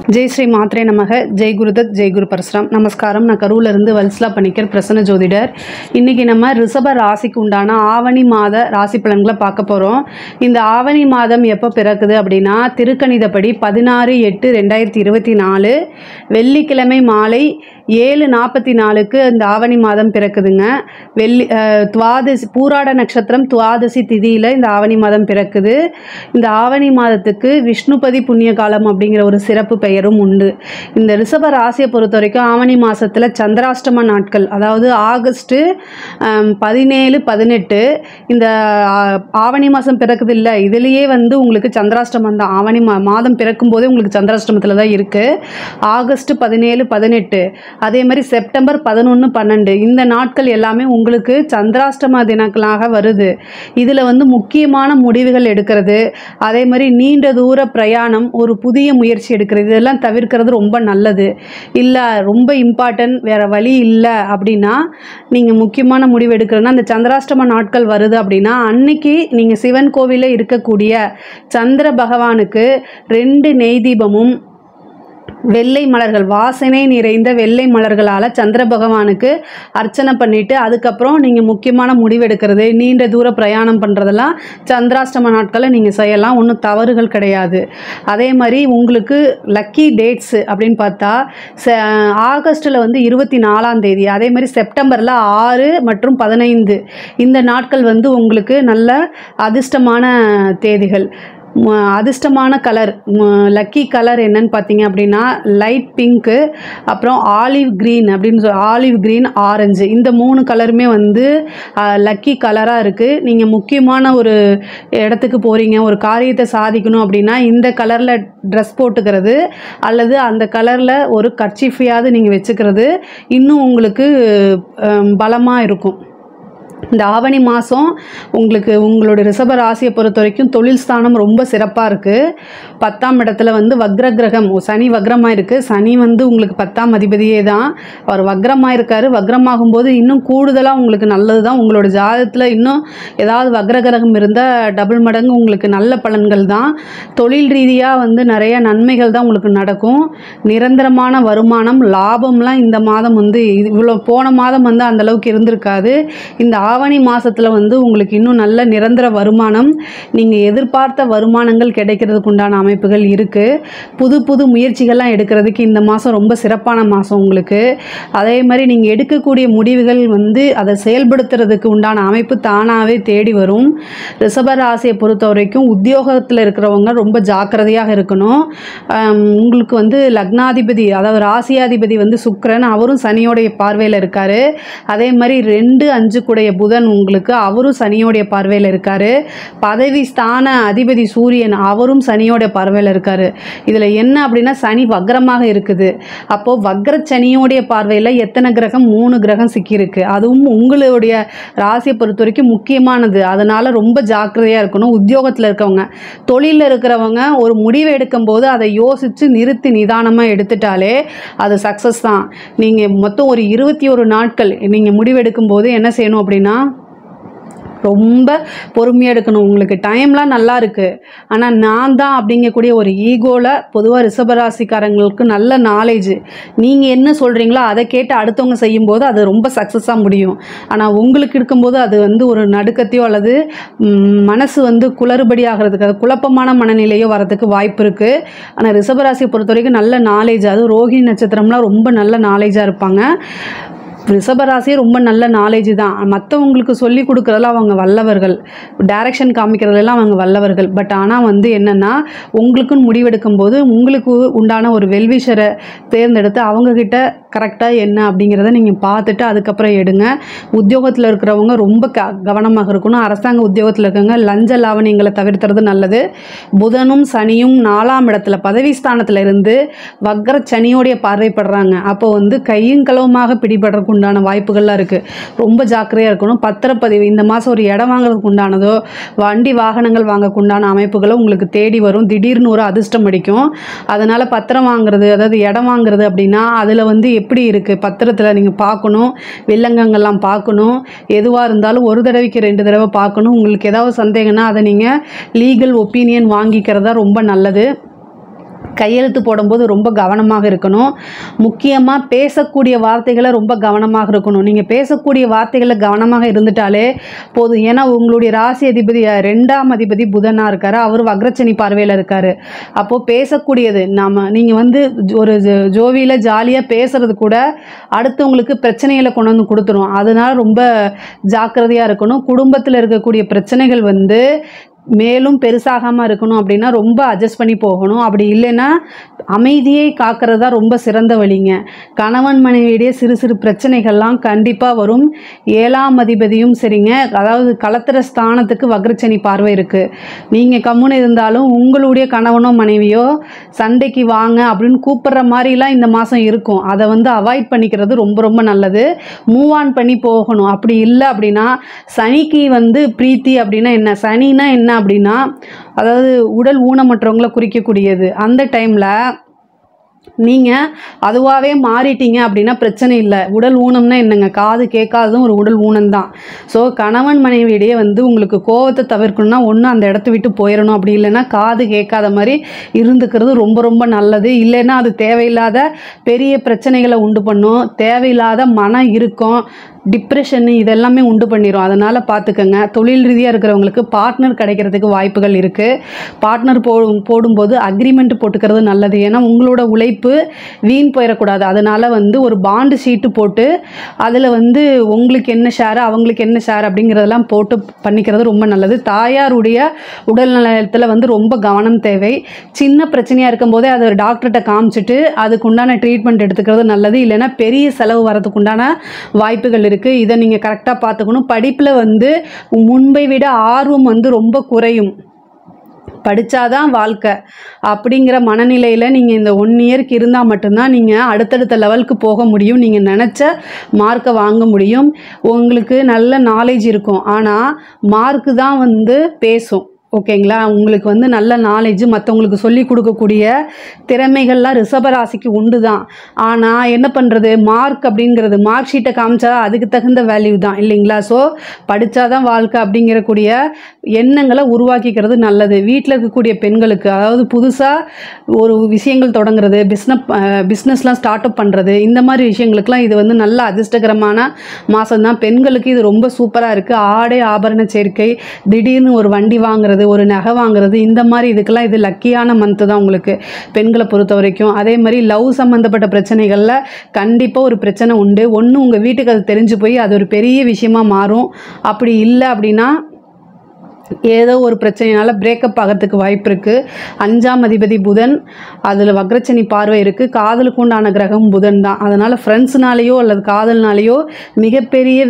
ஜெய் ஸ்ரீ மாத்ரே நமக. ஜெய் குருதத், ஜெய் குரு பரசுராம். நமஸ்காரம். நான் கரூர்லேருந்து வல்சலா பணிக்கர், பிரசன்ன ஜோதிடர். இன்றைக்கி நம்ம ரிஷப ராசிக்கு உண்டான ஆவணி மாத ராசி பலன்களை பார்க்க போகிறோம். இந்த ஆவணி மாதம் எப்போ பிறக்குது அப்படின்னா, திருக்கணிதப்படி 16/8/2024 வெள்ளிக்கிழமை மாலை 7:44 இந்த ஆவணி மாதம் பிறக்குதுங்க. துவாதசி பூராட நட்சத்திரம் துவாதசி திதியில் இந்த ஆவணி மாதம் பிறக்குது. இந்த ஆவணி மாதத்துக்கு விஷ்ணுபதி புண்ணிய காலம் அப்படிங்கிற ஒரு சிறப்பு பெயரும் உண்டு. இந்த ரிஷப ராசியை பொறுத்த வரைக்கும் ஆவணி மாதத்தில் சந்திராஷ்டம நாட்கள், அதாவது ஆகஸ்ட் 17, 18 இந்த ஆவணி மாதம் பிறக்குது இல்லை, இதுலேயே உங்களுக்கு சந்திராஷ்டமம் தான். ஆவணி மாதம் பிறக்கும் போதே உங்களுக்கு சந்திராஷ்டமத்தில் தான் இருக்குது. ஆகஸ்ட் 17, 18 அதே மாதிரி செப்டம்பர் 11, 12 இந்த நாட்கள் எல்லாமே உங்களுக்கு சந்திராஷ்டம தினங்களாக வருது. இதில் முக்கியமான முடிவுகள் எடுக்கிறது, அதே மாதிரி நீண்ட தூர பிரயாணம், ஒரு புதிய முயற்சி எடுக்கிறது, இதெல்லாம் தவிர்க்கிறது ரொம்ப நல்லது. இல்லை ரொம்ப இம்பார்ட்டன்ட், வேறு வழி இல்லை அப்படின்னா நீங்கள் முக்கியமான முடிவு எடுக்கிறதுனா அந்த சந்திராஷ்டம நாட்கள் வருது அப்படின்னா அன்னைக்கு நீங்கள் சிவன் கோவிலில் இருக்கக்கூடிய சந்திர பகவானுக்கு 2 நெய் தீபமும் வெள்ளை மலர்கள், வாசனை நிறைந்த வெள்ளை மலர்களால் சந்திர பகவானுக்கு அர்ச்சனை பண்ணிவிட்டு அதுக்கப்புறம் நீங்கள் முக்கியமான முடிவெடுக்கிறது, நீண்ட தூர பிரயாணம் பண்ணுறதெல்லாம் சந்திராஷ்டம நாட்களில் நீங்கள் செய்யலாம். ஒன்றும் தவறுகள் கிடையாது. அதே மாதிரி உங்களுக்கு லக்கி டேட்ஸ் அப்படின்னு பார்த்தா ஆகஸ்ட்டில் 24ஆம் தேதி, அதே மாதிரி செப்டம்பரில் 6 மற்றும் 15 இந்த நாட்கள் உங்களுக்கு நல்ல அதிர்ஷ்டமான தேதிகள். அதிர்ஷ்டமான கலர், லக்கி கலர் என்னன்னு பார்த்தீங்க அப்படின்னா லைட் பிங்க்கு, அப்புறம் ஆலிவ் க்ரீன் அப்படின்னு ஆலிவ் க்ரீன், ஆரஞ்சு இந்த 3 கலருமே லக்கி கலராக இருக்குது. நீங்கள் முக்கியமான ஒரு இடத்துக்கு போகிறீங்க, ஒரு காரியத்தை சாதிக்கணும் அப்படின்னா இந்த கலரில் ட்ரெஸ் போட்டுக்கிறது அல்லது அந்த கலரில் ஒரு கர்ச்சீஃபையாவது நீங்கள் வச்சுக்கிறது இன்னும் உங்களுக்கு பலமாக இருக்கும். இந்த ஆவணி மாதம் உங்களுக்கு உங்களோட ரிஷப ராசியை பொறுத்த வரைக்கும் தொழில் ஸ்தானம் ரொம்ப சிறப்பாக இருக்குது. 10ஆம் இடத்துல வக்ர கிரகம் சனி வக்ரமாக இருக்குது. சனி உங்களுக்கு 10ஆம் அதிபதியே தான். அவர் வக்ரமாக இருக்கார். வக்ரமாகும்போது இன்னும் கூடுதலாக உங்களுக்கு நல்லது தான். உங்களோட ஜாதகத்தில் இன்னும் ஏதாவது வக்ர கிரகம் இருந்தால் டபுள் மடங்கு உங்களுக்கு நல்ல பலன்கள் தான். தொழில் ரீதியாக நிறைய நன்மைகள் தான் உங்களுக்கு நடக்கும். நிரந்தரமான வருமானம், லாபம்லாம் இந்த மாதம் இவ்வளோ போன மாதம் அந்தளவுக்கு இருந்திருக்காது. இந்த ஆவணி மாதத்தில் உங்களுக்கு இன்னும் நல்ல நிரந்தர வருமானம், நீங்கள் எதிர்பார்த்த வருமானங்கள் கிடைக்கிறதுக்கு உண்டான அமைப்புகள் இருக்குது. புது புது முயற்சிகள்லாம் எடுக்கிறதுக்கு இந்த மாதம் ரொம்ப சிறப்பான மாதம் உங்களுக்கு. அதே மாதிரி நீங்கள் எடுக்கக்கூடிய முடிவுகள் அதை செயல்படுத்துறதுக்கு உண்டான அமைப்பு தானாகவே தேடி வரும். ரிஷபராசியை பொறுத்த வரைக்கும் உத்தியோகத்தில் இருக்கிறவங்க ரொம்ப ஜாக்கிரதையாக இருக்கணும். உங்களுக்கு லக்னாதிபதி, அதாவது ராசியாதிபதி சுக்கிரன், அவரும் சனியோடைய பார்வையில் இருக்கார். அதே மாதிரி 2, 5 கூடைய புதன் உங்களுக்கு, அவரும் சனியோடைய பார்வையில் இருக்கார். பதவி ஸ்தான அதிபதி சூரியன், அவரும் சனியோடைய பார்வையில் இருக்கார். இதில் என்ன அப்படின்னா சனி வக்ரமாக இருக்குது. அப்போது வக்ர சனியோடைய பார்வையில் எத்தனை கிரகம்? 3 கிரகம் சிக்கியிருக்கு. அதுவும் உங்களுடைய ராசியை பொறுத்த வரைக்கும் முக்கியமானது. அதனால் ரொம்ப ஜாக்கிரதையாக இருக்கணும். உத்தியோகத்தில் இருக்கவங்க, தொழிலில் இருக்கிறவங்க ஒரு முடிவை எடுக்கும்போது அதை யோசித்து நிறுத்தி நிதானமாக எடுத்துட்டாலே அது சக்ஸஸ் தான். நீங்கள் மொத்தம் ஒரு 21 நாட்கள் நீங்கள் முடிவெடுக்கும்போது என்ன செய்யணும் அப்படின்னா ரொம்ப பொறுமையாக எடுக்கணும். உங்களுக்கு டைம்லாம் நல்லா இருக்குது, ஆனால் நான் தான் அப்படிங்கக்கூடிய ஒரு ஈகோவில் பொதுவாக ரிஷபராசிக்காரங்களுக்கு நல்ல நாலேஜ், நீங்கள் என்ன சொல்கிறீங்களோ அதை கேட்டு அடுத்தவங்க செய்யும்போது அது ரொம்ப சக்ஸஸாக முடியும். ஆனால் உங்களுக்கு இருக்கும்போது அது ஒரு நடுக்கத்தையோ அல்லது மனசு குளறுபடி ஆகிறதுக்கு, அது குழப்பமான மனநிலையோ வரதுக்கு வாய்ப்பு இருக்குது. ஆனால் ரிஷபராசியை பொறுத்த வரைக்கும் நல்ல நாலேஜ், அது ரோஹிணி நட்சத்திரம்லாம் ரொம்ப நல்ல நாலேஜாக இருப்பாங்க. ரிஷபராசியே ரொம்ப நல்ல நாலேஜ் தான். மற்றவங்களுக்கு சொல்லி கொடுக்குறதுல அவங்க வல்லவர்கள், டைரக்ஷன் காமிக்கிறதுலாம் அவங்க வல்லவர்கள். பட் ஆனால் என்னென்னா உங்களுக்குன்னு முடிவெடுக்கும் போது உங்களுக்கு உண்டான ஒரு வெல்விஷரை தேர்ந்தெடுத்து அவங்கக்கிட்ட கரெக்டாக என்ன அப்படிங்கிறத நீங்கள் பார்த்துட்டு அதுக்கப்புறம் எடுங்க. உத்தியோகத்தில் இருக்கிறவங்க ரொம்ப கவனமாக இருக்கணும். அரசாங்க உத்தியோகத்தில் இருக்கவங்க லஞ்ச லாவணியங்களை தவிர்த்துறது நல்லது. புதனும் சனியும் 4ஆம் இடத்துல பதவி ஸ்தானத்தில் இருந்து வக்ர சனியோடைய பார்வைப்படுறாங்க. அப்போ கையும் களவுமாக பிடிபடுறதுக்கு உண்டான வாய்ப்புகள்லாம் இருக்குது. ரொம்ப ஜாக்கிரதையாக இருக்கணும். பத்திரப்பதிவு இந்த மாதம் ஒரு இடம் வாங்குறதுக்கு உண்டானதோ வண்டி வாகனங்கள் வாங்கக்கு உண்டான அமைப்புகளோ உங்களுக்கு தேடி வரும். திடீர்னு ஒரு அதிர்ஷ்டம் அடிக்கும். அதனால் பத்திரம் வாங்குறது, அதாவது இடம் வாங்குறது அப்படின்னா அதில் எப்படி இருக்குது பத்திரத்தில் நீங்கள் பார்க்கணும். வில்லங்கங்கள்லாம் பார்க்கணும். எதுவாக இருந்தாலும் ஒரு தடவைக்கு 2 தடவை பார்க்கணும். உங்களுக்கு ஏதாவது சந்தேகம்னா அதை நீங்கள் லீகல் ஒப்பீனியன் வாங்கிக்கிறதா ரொம்ப நல்லது. கையெழுத்து போடும்போது ரொம்ப கவனமாக இருக்கணும். முக்கியமாக பேசக்கூடிய வார்த்தைகளை ரொம்ப கவனமாக இருக்கணும். நீங்கள் பேசக்கூடிய வார்த்தைகளை கவனமாக இருந்துட்டாலே போதும். ஏன்னா உங்களுடைய ராசி அதிபதி 2ஆம் அதிபதி புதனாக இருக்கார். அவர் வக்ரச்சனி பார்வையில் இருக்கார். அப்போது பேசக்கூடியது நீங்கள் வந்து ஒரு ஜோவியில் ஜாலியாக பேசுகிறது கூட அடுத்தவங்களுக்கு பிரச்சனைகளை கொண்டு வந்து கொடுத்துரும். அதனால ரொம்ப ஜாக்கிரதையாக இருக்கணும். குடும்பத்தில் இருக்கக்கூடிய பிரச்சனைகள் வந்து மேலும் பெருசாகாமல் இருக்கணும் அப்படின்னா ரொம்ப அட்ஜஸ்ட் பண்ணி போகணும். அப்படி இல்லைன்னா அமைதியை காக்கிறது தான் ரொம்ப சிறந்த வழிங்க. கணவன் மனைவியிடையே சிறு சிறு பிரச்சனைகள்லாம் கண்டிப்பாக வரும். 7ஆம் அதிபதியும் சரிங்க, அதாவது களத்திர ஸ்தானத்துக்கு வக்ரச்சனி பார்வை இருக்குது. நீங்கள் கம்முன்னு இருந்தாலும் உங்களுடைய கணவனோ மனைவியோ சண்டைக்கு வாங்க அப்படின்னு கூப்பிட்ற மாதிரிலாம் இந்த மாதம் இருக்கும். அதை வந்து அவாய்ட் பண்ணிக்கிறது ரொம்ப ரொம்ப நல்லது. மூவ் ஆன் பண்ணி போகணும். அப்படி இல்லை அப்படின்னா சனிக்கு வந்து பிரீத்தி அப்படின்னா என்ன, சனின்னா என்ன அப்படின்னா அதாவது உடல் ஊனமற்றவங்களை குறிக்கக்கூடியது. அந்த டைமில் நீங்கள் அதுவாகவே மாறிட்டீங்க அப்படின்னா பிரச்சனை இல்லை. உடல் ஊனம்னா என்னங்க, காது கேட்காததும் ஒரு உடல் ஊனம் தான். ஸோ கணவன் மனைவியிடையே வந்து உங்களுக்கு கோபத்தை தவிர்க்கணும்னா ஒன்று அந்த இடத்த விட்டு போயிடணும். அப்படி இல்லைன்னா காது கேட்காத மாதிரி இருந்துக்கிறது ரொம்ப ரொம்ப நல்லது. இல்லைன்னா அது தேவையில்லாத பெரிய பிரச்சனைகளை உண்டு பண்ணும். தேவையில்லாத மன இறுக்கம், டிப்ரெஷன் இதெல்லாமே உண்டு பண்ணிடும். அதனால் பார்த்துக்கங்க. தொழில் ரீதியாக இருக்கிறவங்களுக்கு பார்ட்னர் கிடைக்கிறதுக்கு வாய்ப்புகள் இருக்குது. பார்ட்னர் போடும்போது அக்ரிமெண்ட் போட்டுக்கிறது நல்லது. ஏன்னா உங்களோட உழைப்பு வீண் போயிடக்கூடாது. அதனால் வந்து ஒரு பாண்டு சீட்டு போட்டு அதில் வந்து உங்களுக்கு என்ன ஷேர் அவங்களுக்கு என்ன ஷேர் அப்படிங்கிறதெல்லாம் போட்டு பண்ணிக்கிறது ரொம்ப நல்லது. தாயாருடைய உடல்நலத்தில் வந்து ரொம்ப கவனம் தேவை. சின்ன பிரச்சனையாக இருக்கும்போதே அதை டாக்டர்கிட்ட காமிச்சிட்டு அதுக்கு உண்டான ட்ரீட்மெண்ட் எடுத்துக்கிறது நல்லது. இல்லைன்னா பெரிய செலவு வரதுக்கு உண்டான வாய்ப்புகள் இருக்குது. இதை நீங்கள் கரெக்டாக பார்த்துக்கணும். படிப்பில் வந்து முன்பை விட ஆர்வம் வந்து ரொம்ப குறையும். படித்தாதான் வாழ்க்கை அப்படிங்கிற மனநிலையில் நீங்கள் இந்த 1 இயருக்கு இருந்தால் மட்டும்தான் நீங்கள் அடுத்தடுத்த லெவலுக்கு போக முடியும். நீங்கள் நினச்ச மார்க்கை வாங்க முடியும். உங்களுக்கு நல்ல நாலேஜ் இருக்கும். ஆனால் மார்க்கு தான் வந்து பேசும். ஓகேங்களா? உங்களுக்கு வந்து நல்ல நாலேஜ் மற்றவங்களுக்கு சொல்லி கொடுக்கக்கூடிய திறமைகள்லாம் ரிஷபராசிக்கு உண்டு தான். ஆனால் என்ன பண்ணுறது, மார்க் அப்படிங்கிறது மார்க் ஷீட்டை காமிச்சா அதுக்கு தகுந்த வேல்யூ தான் இல்லைங்களா? ஸோ படித்தாதான் வாழ்க்கை அப்படிங்கிறக்கூடிய எண்ணங்களை உருவாக்கிக்கிறது நல்லது. வீட்டில் இருக்கக்கூடிய பெண்களுக்கு, அதாவது புதுசாக ஒரு விஷயங்கள் தொடங்குறது, பிஸ்னஸ்லாம் ஸ்டார்ட் அப் பண்ணுறது, இந்த மாதிரி விஷயங்களுக்கெல்லாம் இது வந்து நல்ல அதிர்ஷ்டகரமான மாதம் தான். பெண்களுக்கு இது ரொம்ப சூப்பராக இருக்குது. ஆடை ஆபரண சேர்க்கை, திடீர்னு ஒரு வண்டி வாங்குறது, ஒரு நகை வாங்குறது, இந்த மாதிரி இதுக்கெல்லாம் இது லக்கியான மந்த்து தான் உங்களுக்கு பெண்களை பொறுத்த வரைக்கும். அதே மாதிரி லவ் சம்மந்தப்பட்ட பிரச்சனைகளில் கண்டிப்பாக ஒரு பிரச்சனை உண்டு. ஒன்று உங்கள் வீட்டுக்கு அது தெரிஞ்சு போய் அது ஒரு பெரிய விஷயமா மாறும். அப்படி இல்லை அப்படின்னா ஏதோ ஒரு பிரச்சனையினால பிரேக்கப் ஆகிறதுக்கு வாய்ப்பு இருக்குது. 5ஆம் அதிபதி புதன், அதில் வக்ரச்சனி பார்வை இருக்குது. காதலுக்கு உண்டான கிரகம் புதன் தான். அதனால் ஃப்ரெண்ட்ஸ்னாலேயோ அல்லது காதல்னாலேயோ மிகப்பெரிய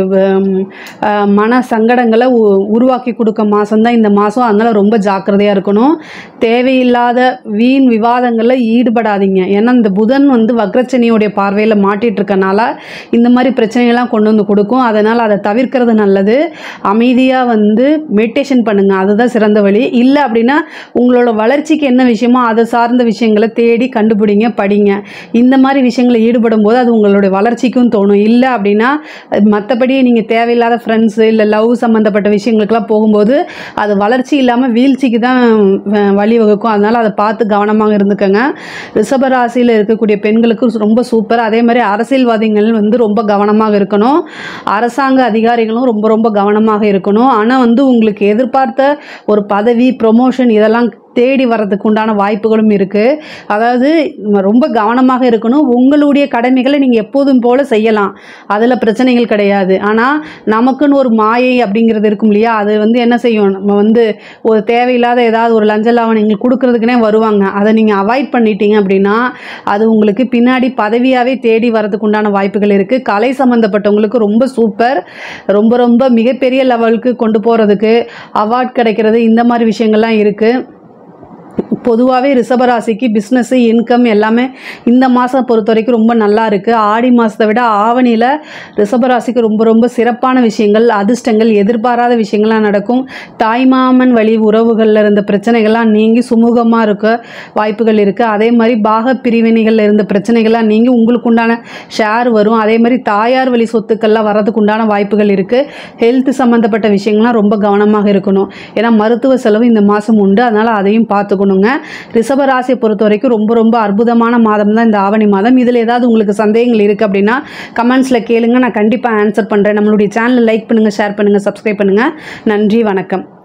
மன சங்கடங்களை உருவாக்கி கொடுக்க மாதம்தான் இந்த மாதம். அதனால் ரொம்ப ஜாக்கிரதையாக இருக்கணும். தேவையில்லாத வீண் விவாதங்களில் ஈடுபடாதீங்க. ஏன்னா இந்த புதன் வந்து வக்ரச்சனியோடைய பார்வையில் மாட்டிகிட்டு இருக்கனால இந்த மாதிரி பிரச்சனைகள்லாம் கொண்டு வந்து கொடுக்கும். அதனால் அதை தவிர்க்கிறது நல்லது. அமைதியாக வந்து மெடிடேஷன் பண்ணுங்கள், அதுதான் சிறந்த வழி. இல்லை அப்படின்னா உங்களோட வளர்ச்சிக்கு என்ன விஷயமோ அதை சார்ந்த விஷயங்களை தேடி கண்டுபிடிங்க, படிங்க. இந்த மாதிரி விஷயங்களை ஈடுபடும் போது அது உங்களுடைய வளர்ச்சிக்கும் தோணும். இல்லை அப்படின்னா மற்றபடி நீங்கள் தேவையில்லாத ஃப்ரெண்ட்ஸு இல்லை லவ் சம்மந்தப்பட்ட விஷயங்களுக்கெல்லாம் போகும்போது அது வளர்ச்சி இல்லாமல் வீழ்ச்சிக்கு தான் வழிவகுக்கும். அதனால் அதை பார்த்து கவனமாக இருந்துக்கோங்க. ரிஷபராசியில் இருக்கக்கூடிய பெண்களுக்கு ரொம்ப சூப்பர். அதே மாதிரி அரசியல்வாதிகள் வந்து ரொம்ப கவனமாக இருக்கணும். அரசாங்க அதிகாரிகளும் ரொம்ப ரொம்ப கவனமாக இருக்கணும். ஆனால் வந்து உங்களுக்கு எதிர்பார்த்த ஒரு பதவி, ப்ரொமோஷன் இதெல்லாம் தேடி வர்றதுக்கு உண்டான வாய்ப்புகளும் இருக்குது. அதாவது ரொம்ப கவனமாக இருக்கணும். உங்களுடைய கடமைகளை நீங்கள் எப்போதும் போல் செய்யலாம், அதில் பிரச்சனைகள் கிடையாது. ஆனால் நமக்குன்னு ஒரு மாயை அப்படிங்கிறது இருக்கும் இல்லையா, அது வந்து என்ன செய்யும், நம்ம வந்து ஒரு தேவையில்லாத ஏதாவது ஒரு லஞ்ச லாவணங்கள் கொடுக்கறதுக்குனே வருவாங்க. அதை நீங்கள் அவாய்ட் பண்ணிட்டீங்க அப்படின்னா அது உங்களுக்கு பின்னாடி பதவியாகவே தேடி வர்றதுக்கு உண்டான வாய்ப்புகள் இருக்குது. கலை சம்மந்தப்பட்டவங்களுக்கு ரொம்ப சூப்பர். ரொம்ப ரொம்ப மிகப்பெரிய லெவலுக்கு கொண்டு போகிறதுக்கு அவார்ட் கிடைக்கிறது, இந்த மாதிரி விஷயங்கள்லாம் இருக்குது. பொதுவாகவே ரிஷபராசிக்கு பிஸ்னஸ்ஸு, இன்கம் எல்லாமே இந்த மாதம் பொறுத்த வரைக்கும் ரொம்ப நல்லா இருக்குது. ஆடி மாதத்தை விட ஆவணியில் ரிஷபராசிக்கு ரொம்ப ரொம்ப சிறப்பான விஷயங்கள், அதிர்ஷ்டங்கள், எதிர்பாராத விஷயங்கள்லாம் நடக்கும். தாய்மாமன் வழி உறவுகளில் இருந்த பிரச்சனைகள்லாம் நீங்கி சுமூகமாக இருக்க வாய்ப்புகள் இருக்குது. அதே மாதிரி பாக பிரிவினைகளில் இருந்த பிரச்சனைகள்லாம் நீங்கி உங்களுக்கு உண்டான ஷேர் வரும். அதே மாதிரி தாயார் வழி சொத்துக்கள்லாம் வர்றதுக்கு உண்டான வாய்ப்புகள் இருக்குது. ஹெல்த் சம்மந்தப்பட்ட விஷயங்கள்லாம் ரொம்ப கவனமாக இருக்கணும். ஏன்னா மருத்துவ செலவு இந்த மாதம் உண்டு. அதனால் அதையும் பார்த்துக்கணுங்க. ரிஷபராசியை பொறுத்த வரைக்கும் ரொம்ப ரொம்ப அற்புதமான மாதம் தான் இந்த ஆவணி மாதம். இதில் ஏதாவது உங்களுக்கு சந்தேகங்கள் இருக்குது அப்படின்னா கமெண்ட்ஸில் கேளுங்க, நான் கண்டிப்பாக ஆன்சர் பண்ணுறேன். நம்மளுடைய சேனலை லைக் பண்ணுங்கள், ஷேர் பண்ணுங்கள், சப்ஸ்கிரைப் பண்ணுங்கள். நன்றி, வணக்கம்.